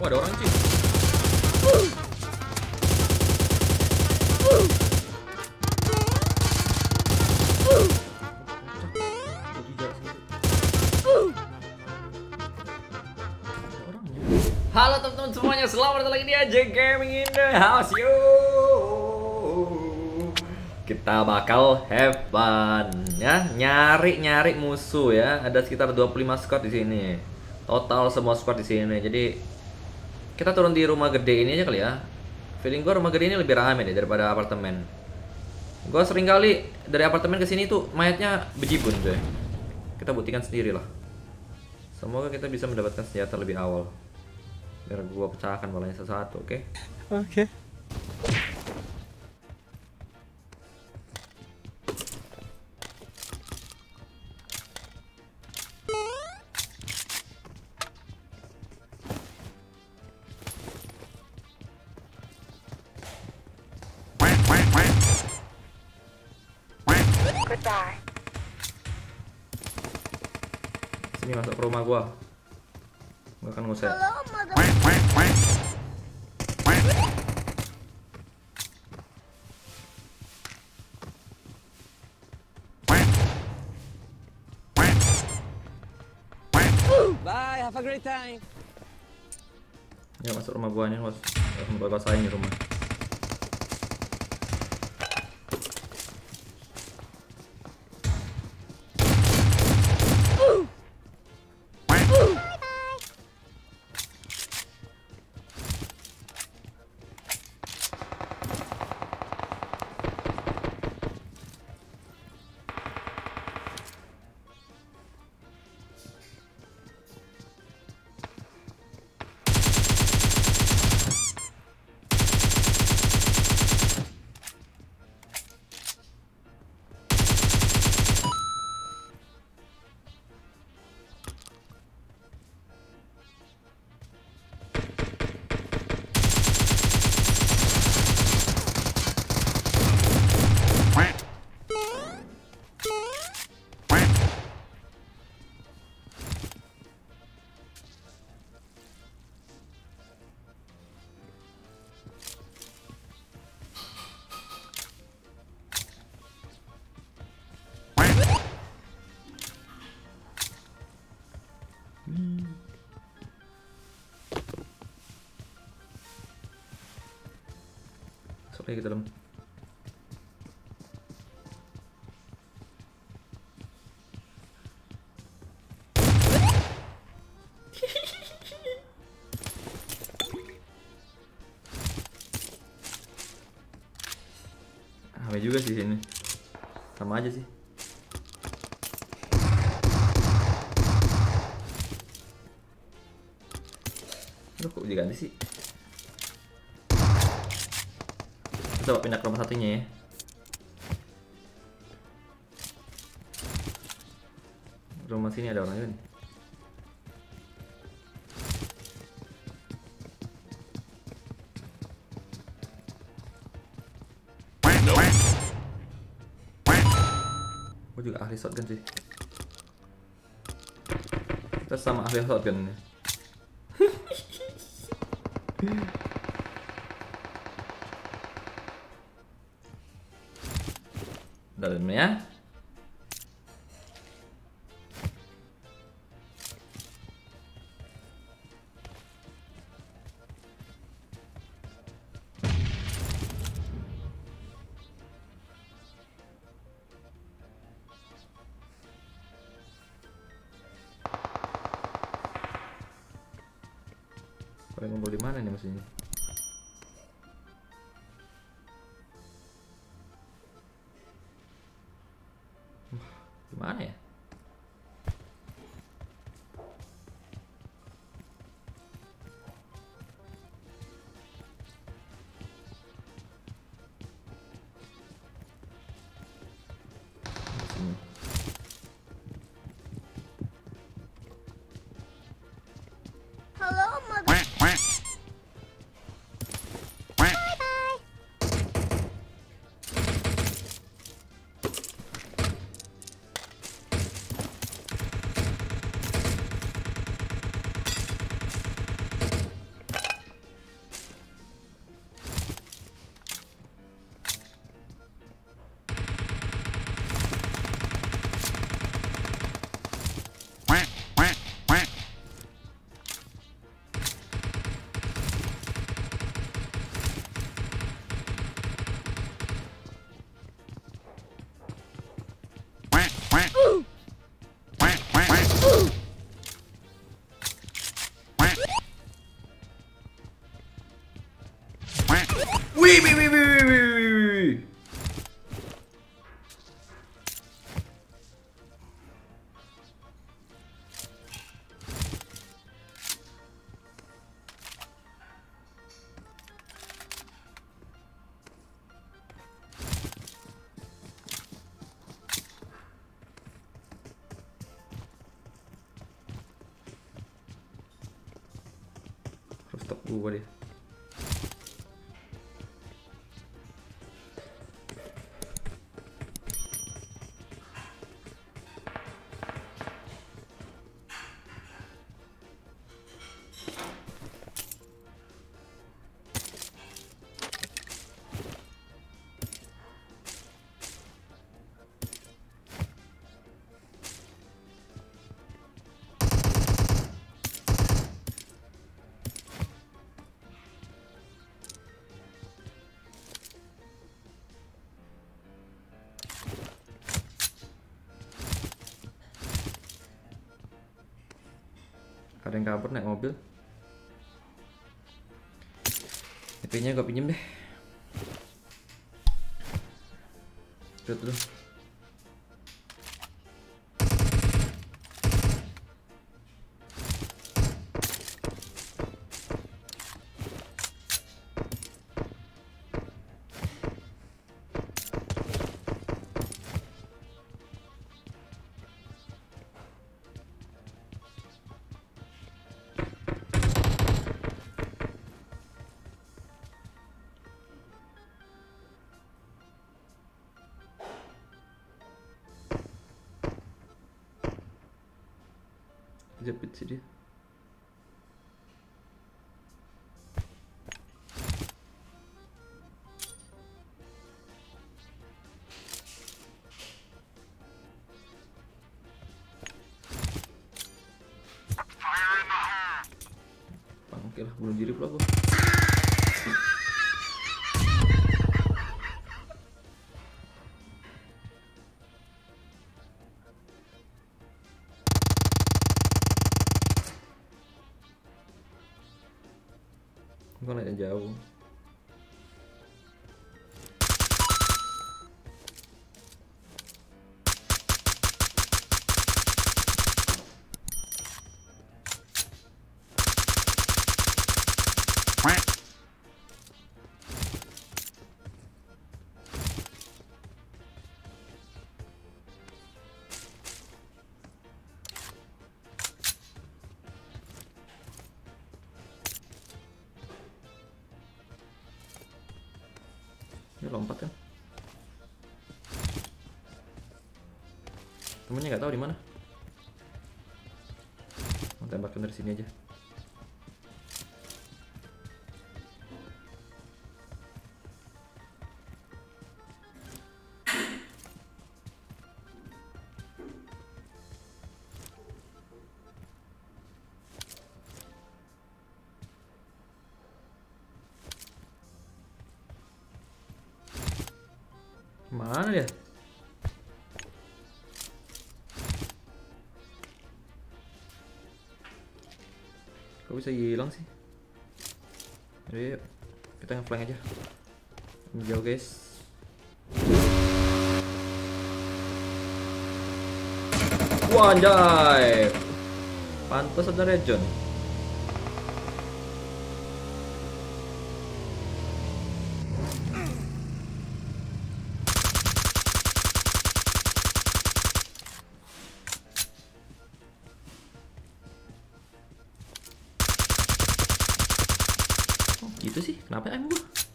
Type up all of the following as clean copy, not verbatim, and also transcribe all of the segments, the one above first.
Wah, ada orang cuy. Halo teman-teman semuanya, selamat datang lagi di AJ Gaming in the House. Yo, kita bakal have fun ya, nyari musuh ya. Ada sekitar 25 squad di sini. Total semua squad di sini. Jadi kita turun di rumah gede ini aja kali ya. Feeling gua rumah gede ini lebih ramai deh daripada apartemen. Gua sering kali dari apartemen ke sini tuh mayatnya bejibun coy. Kita buktikan sendiri lah. Semoga kita bisa mendapatkan senjata lebih awal. Biar gua pecahkan balanya satu-satu, oke? Oke. Goodbye. Sini masuk ke rumah gua. Gua akan ngusir. Hello, mother. Bye, have a great time. Ya masuk rumah gua nih, bos. Akan gua basahin di rumah. Masuk lagi ke dalam. Ramai juga sih sini. Sama aja sih. Aduh, kok diganti sih? Coba pindah ke rumah satunya ya. Rumah sini ada orang juga nih. Gue juga ahli shotgun sih. Kita sama ahli shotgun nih. Dalamnya paling ngumpul di mana nih maksudnya? Gimana ya? Sini. Hello, mother. Wih, wih, wih, wih, wih, wih. Rooftop gua dia. Ada yang kabur naik mobil. HP-nya gue pinjem deh. Lihat dulu. Jepit sih dia. Oke lah, bunuh diri pula gua. Gua naiknya jauh. Ini lompat kan? Temennya nggak tahu di mana. Mau tembakin dari sini aja. Mana dia? Kok bisa hilang sih? Jadi yuk, kita nge-flank aja. Jauh guys. Wah anjay. Pantas ada region. Gitu sih, kenapa aim gua?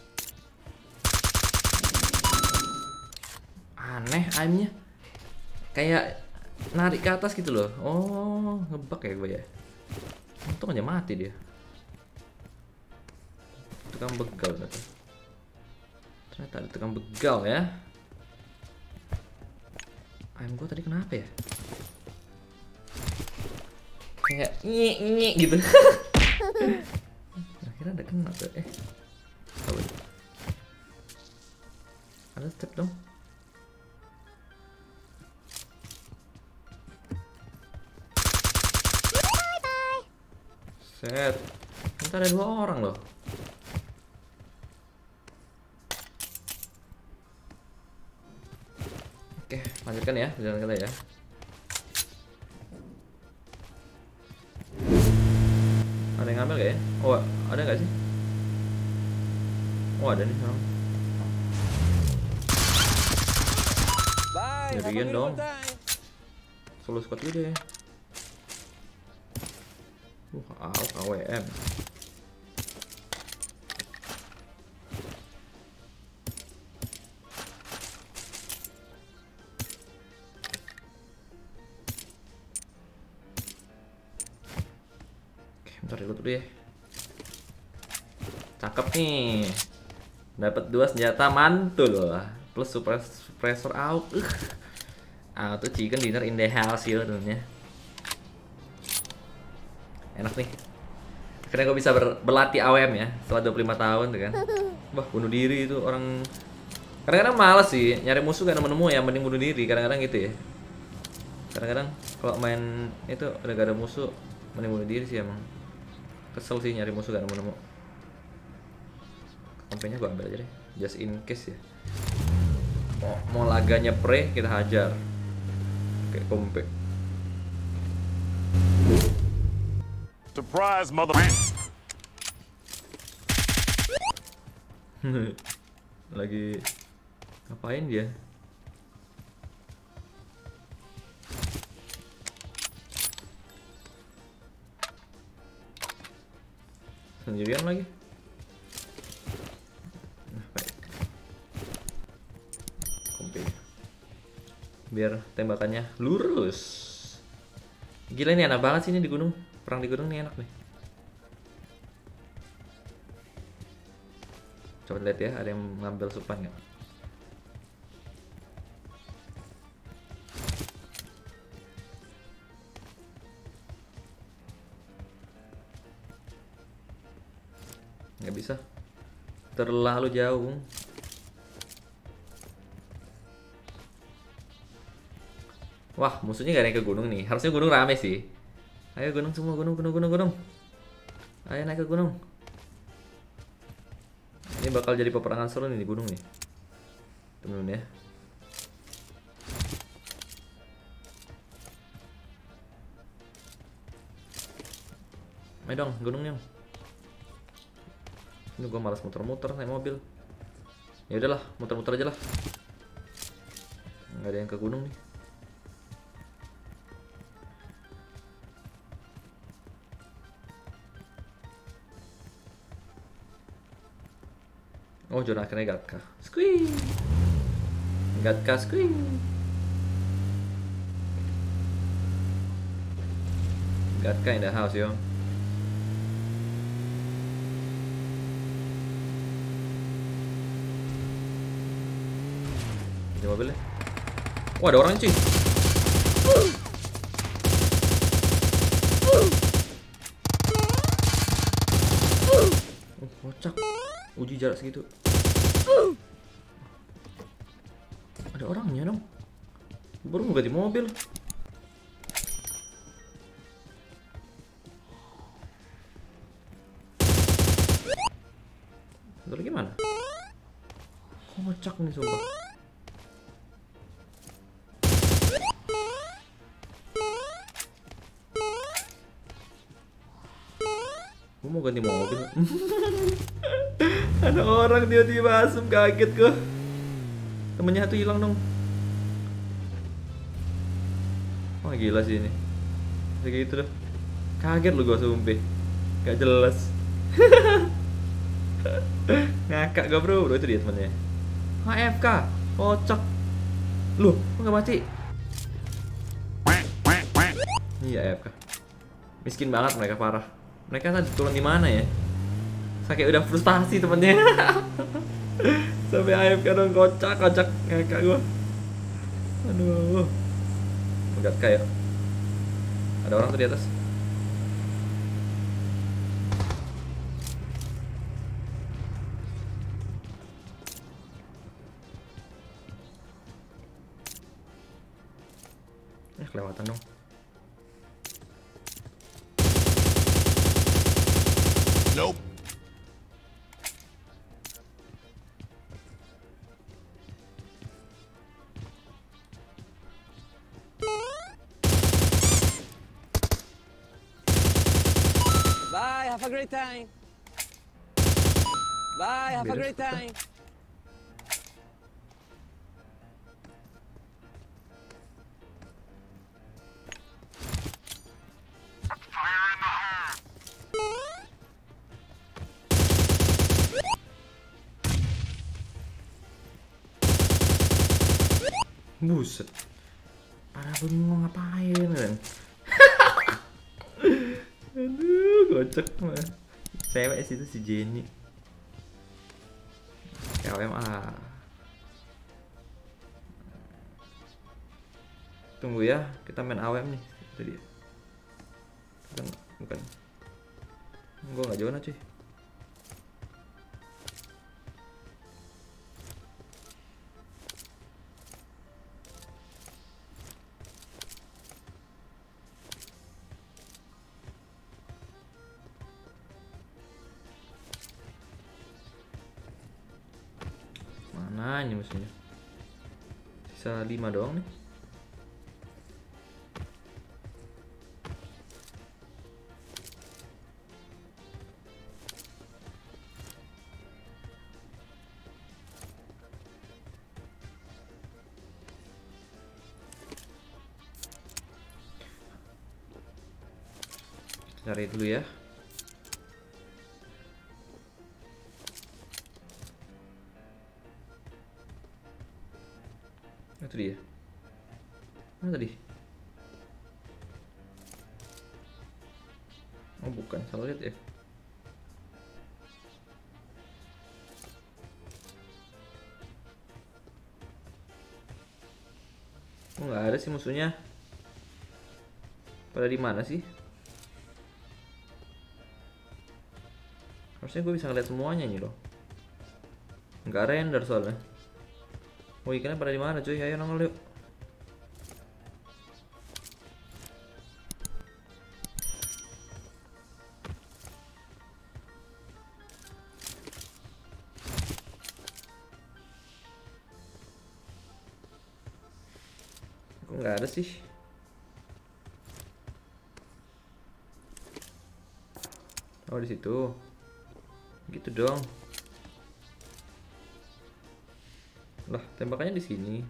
Aneh aimnya. Kayak narik ke atas gitu loh. Oh, ngebug ya gue ya. Untung aja mati dia. Tukang begal ternyata. Ternyata ada tukang begal ya. Aim gua tadi kenapa ya? Kayak nyik gitu. Akhirnya ada kena tuh. Apa itu? Ada step dong. Set. Ntar ada 2 orang loh. Lanjutkan ya, jalan kita ya. Ada yang ngambil gak ya? Oh, ada nggak sih? Oh, ada nih. Bye. Have a Jadian beautiful dong. time. Solo squad juga ya. AWM. Oke, bentar dulu ya. Cakep nih. Dapat 2 senjata mantul plus suppressor out. Auto chicken dinner in the house ya tentunya. Enak nih. Akhirnya gue bisa berlatih AWM ya setelah 25 tahun tuh kan. Wah, bunuh diri itu orang. Kadang-kadang males sih nyari musuh gak nemu-nemu ya, mending bunuh diri kadang-kadang gitu ya. Kadang-kadang kalau main itu udah gak ada musuh mending bunuh diri sih emang. Kesel sih nyari musuh gak nemu-nemu. Kompenya gue ambil aja deh, just in case ya. Mau laganya pre kita hajar. Kayak kompe. Surprise, mother. Lagi ngapain dia? Sendirian lagi. Nah, baik. Kompi. Biar tembakannya lurus. Gila ini enak banget sih ini di gunung. Perang di gunung nih enak nih. Coba lihat ya, ada yang ngambil supan nggak? Nggak bisa. Terlalu jauh. Wah, musuhnya gak ada yang ke gunung nih. Harusnya gunung rame sih. Ayo gunung semua, gunung. Ayo naik ke gunung. Ini bakal jadi peperangan seru nih di gunung nih. Temen-temen ya. Ayo dong, gunungnya. Ini gua malas muter-muter naik mobil. Ya udahlah, muter-muter aja lah. Nggak ada yang ke gunung nih. Oh, zona akhirnya Gatka. Squee. Gatka squee. Gatka in the house, yo. Di mobilnya. Wah, ada orang cuy. Kocak. Uji jarak segitu. Ada orangnya dong. Baru mau ganti mobil. Bentar gimana? Kocak nih sumpah. Gue mau ganti mobil. Ada orang tiba-tiba asem, kaget gue. Temennya satu hilang dong. Wah gila sih ini. Kayak gitu dah. Kaget lu gue sumpah. Gak jelas. Ngakak gak bro itu dia temennya. AFK, kocak. Loh, kok gak mati? Iya AFK. Miskin banget mereka, parah. Mereka tadi turun di mana ya? Saya kayak udah frustasi temennya. Sampai AFK dong, kocak ngakak gua. Aduh. Enggak kayak. Ada orang tuh di atas. Kelewatan dong. Nope. have a great time. Bye, have a Beda great suka. time. Buset. Para bengong ngapain kan? Aduh, kocak mah. Cewek sih itu si Jenny. KWMA. Tunggu ya, kita main AWM nih. Itu dia. Bukan. Gua nggak zona cuy. Mana ini musuhnya? Sisa 5 doang nih. Kita cari dulu ya. Itu dia. Mana tadi? Oh bukan, salah lihat ya. Oh nggak ada sih musuhnya. Pada di mana sih? Harusnya gue bisa ngeliat semuanya nih loh. Nggak render soalnya. Oh ikannya pada di mana cuy? Ayo nongol yuk. Kok nggak ada sih? Oh di situ. Gitu dong. Lah, tembakannya di sini.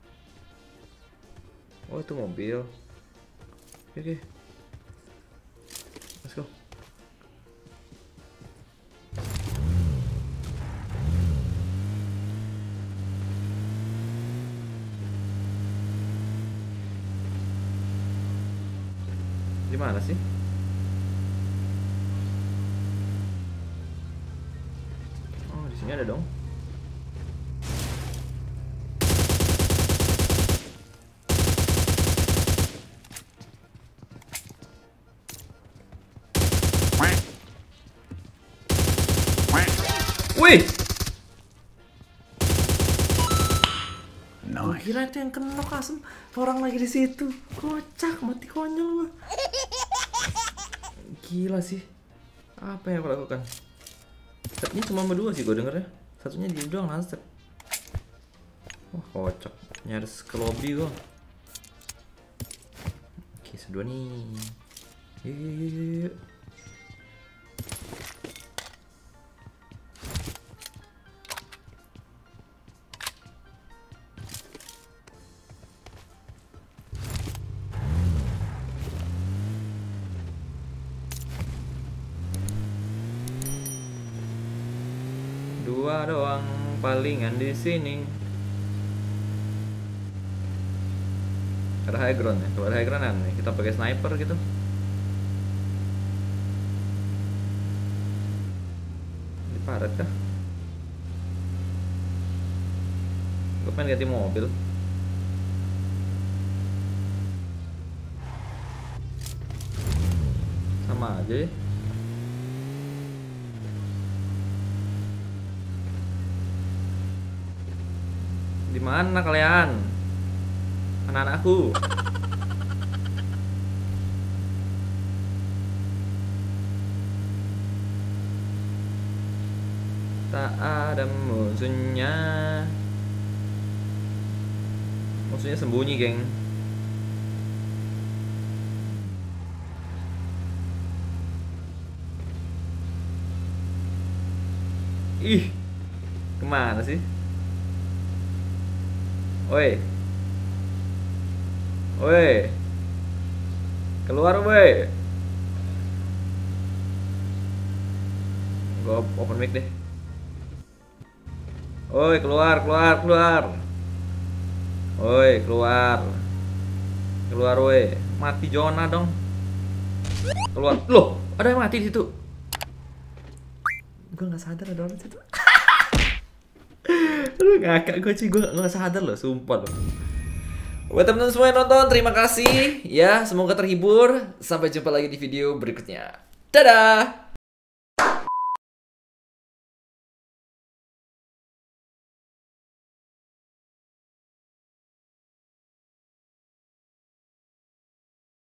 Oh, itu mobil. Oke. Let's go. Di mana sih? Oh, di sini ada dong. Wih, gua kira itu yang kena asem. Orang lagi di situ, kocak, mati konyol gua. Gila sih, apa yang aku lakukan? Setnya cuma berdua sih gua denger ya. Satunya dia doang langsung. Wah kocak, nyaris ke lobby gua. Oke, sedua nih. Yuk. Dua doang palingan di sini. Ada high ground ya. Kalau ada high ground nih kita pakai sniper gitu. Di paret kah? Gue pengen ganti mobil. Sama aja ya. Di mana kalian? Anak-anakku. Tak ada musuhnya. Musuhnya sembunyi, geng. Ih, kemana sih? Woi, woi, keluar woi. Gue open mic deh. Woi, keluar, keluar, keluar. Woi, keluar. Keluar woi. Mati Jonah dong. Keluar. Loh, ada yang mati di situ. Gue nggak sadar ada orang di situ. Lu ngakak gue sih, gue nggak sadar loh, sumpah loh. Buat teman-teman semua yang nonton, terima kasih ya. Semoga terhibur. Sampai jumpa lagi di video berikutnya. Dadah.